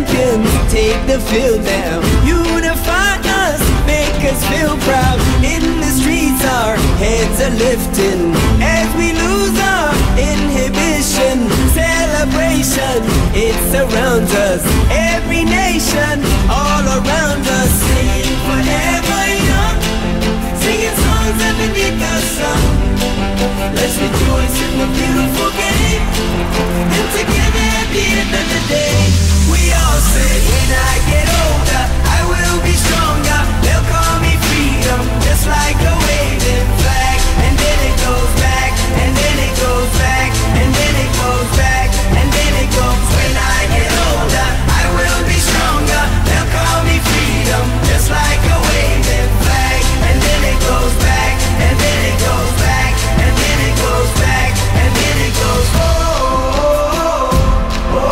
champions take the field now. Unify us, make us feel proud. In the streets our heads are lifting as we lose our inhibition. Celebration, it surrounds us. Every nation, all around us. Singing forever young, singing songs underneath the sun. Let's rejoice in the beautiful game, and together at the end of the day, we all say, when I get older, I will be stronger. They'll call me freedom, just like a waving flag. And then it goes back, and then it goes back, and then it goes back, and then it goes. When I get older, I will be stronger. They'll call me freedom, just like a waving flag. And then it goes back, and then it goes back, and then it goes back, and then it goes. Oh, oh, oh,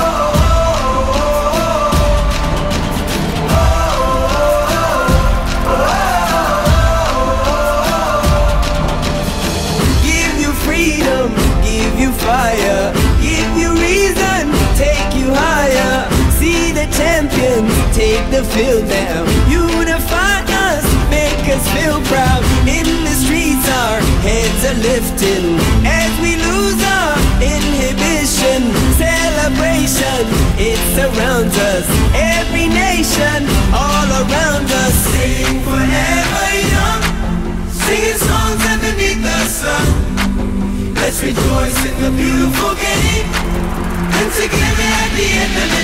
oh, oh. Give you freedom, give you fire, give you reason, take you higher. See the champions take the field now. Unify us, make us feel proud. In the streets our heads are lifting as we lose our inhibition. Celebration, it surrounds us. Every nation, all around us. Sing forever young, singing songs underneath the sun. Let's rejoice in the beautiful game, and together at the end of the